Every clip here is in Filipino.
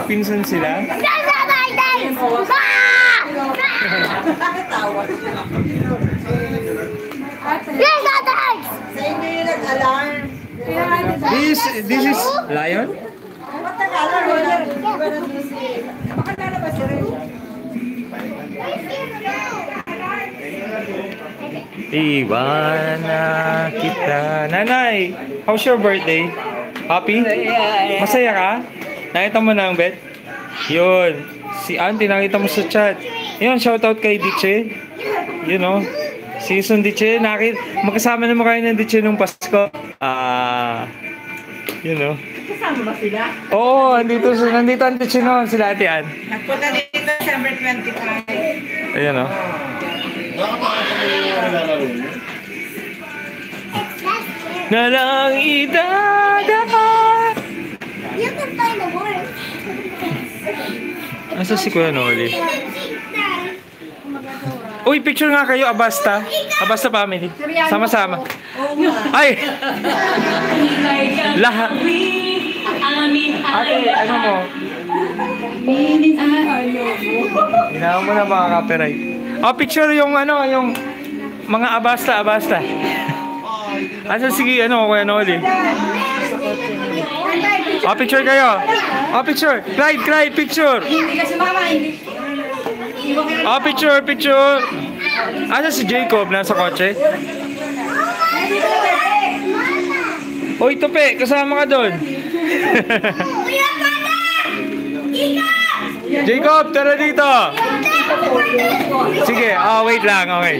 magpinsan sila. This is lion? Iwan na kita. Nanay, how's your birthday? Happy? Masaya ka? Nakita mo na ang bet? Yun. Si Auntie, nakita mo sa chat. Yun, shoutout kay Diche. You know, season Diche. Magkasama naman kayo ng Diche nung Pasko. You know. Kasama ba sila? Oo, nandito ang Diche noon. Sila Ate Ann. Nagpunta dito December 25. Ayan o. Na lang idadaan. You can find the word. Asa si Kuya Noli? Uy, picture nga kayo, ABASTA. ABASTA family. Sama-sama. Ay! Lahat. Ate, ano mo? Hinawa mo na mga copyright. Oh, picture yung ano, yung mga ABASTA. Asa sige, ano, Kuya Noli? Oh, picture kayo. Oh, picture. Clyde, picture. Hindi kasi mama, hindi. Oh, picture. Asa si Jacob? Nasa kotse? Oh, ito pe. Kasama ka doon. Jacob, tara dito. Sige, wait lang, okay.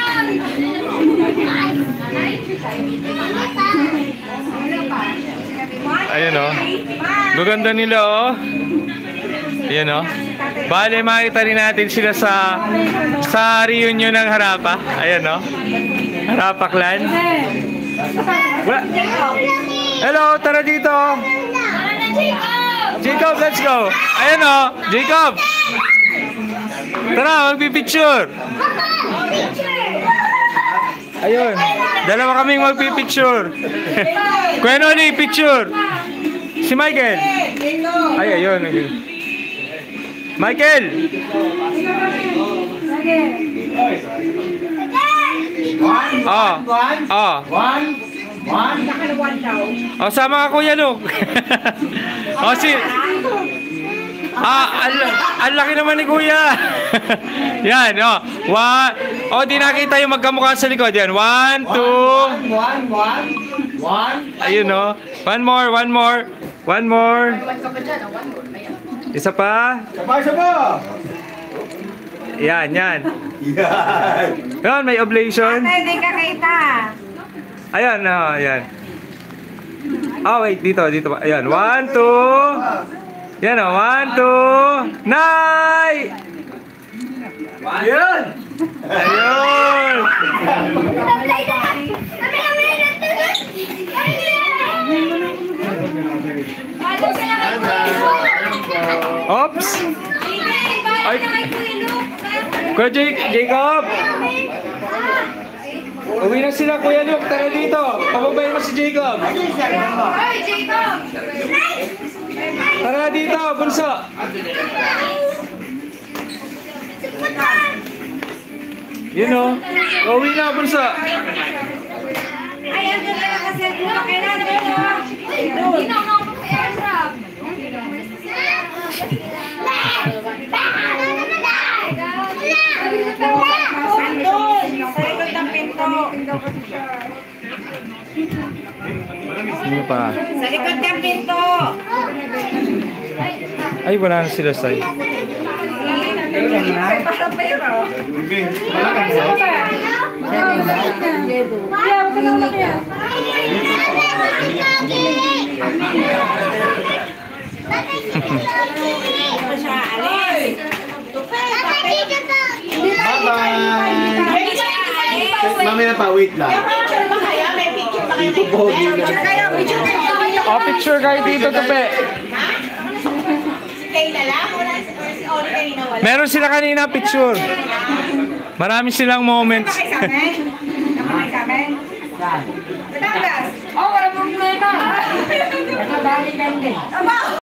Ayan o. Gaganda nila o. Ayan o. Bale, makita rin natin sila sa reunion ng Harapa. Ayan o. Harapa clan. Hello, tara dito. Jacob, let's go. Ayan o. Jacob. Tara, magpipicture. Ayun. Dalawa kaming magpipicture. Kuya Noli, picture. Si Michael. Ay, ayun. Michael. Oh, sama ka Kuya Luke. Oh, ang laki naman ni Kuya. Yan, oh. Di nakita yung magkamukha sa likod. Yan, 1, 2. Ayun, oh. One more. Isa pa. Yan. Yan, may oblation. Hindi ka kita. Ayan, ayan. Wait, dito. Ayan, 1, 2. Yan, 1, 2. Nay! Yan! Ayun! Oops! Ay! Kuya Jacob! Uwi na sila, Kuya Luke. Tara dito. Pababayin mo si Jacob. Tara dito, bunso. Yun o. Uwi na, bunso. Ayan, doon na kasi kailangan mo. Hindi na ako airdrop. Sino pa? Sa likod ng pinto. Ay, wala na sila sa'yo. Para pero. Mamaya pa, wait lang. Dito po. Picture kayo dito, Tupe. Meron sila kanina picture. Marami silang moments. Oh, wala problema.